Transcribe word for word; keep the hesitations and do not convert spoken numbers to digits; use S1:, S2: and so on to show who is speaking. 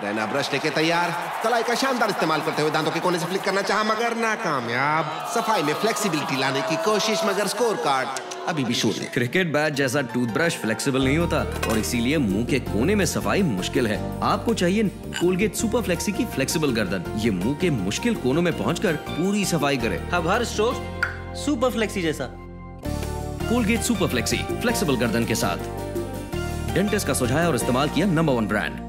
S1: रहना ब्रश लेके तैयार। कलाई का शानदार इस्तेमाल करते हुए दांतों के कोने से फ्लिक करना चाहा मगर नाकामयाब। सफाई में फ्लेक्सिबिलिटी लाने की कोशिश मगर स्कोर कार्ड अभी भी शून्य।
S2: क्रिकेट बैट जैसा टूथब्रश फ्लेक्सिबल नहीं होता और इसीलिए मुंह के कोने में सफाई मुश्किल है। आपको चाहिए कोलगेट सुपर फ्लेक्सी की फ्लेक्सिबल गर्दन। ये मुंह के मुश्किल कोनों में पहुंचकर पूरी सफाई करे।
S3: अब हर स्ट्रोक सुपर फ्लेक्सी जैसा।
S2: कोलगेट सुपर फ्लेक्सी फ्लेक्सिबल गर्दन के साथ डेंटिस्ट का सुझाया और इस्तेमाल किया नंबर वन ब्रांड।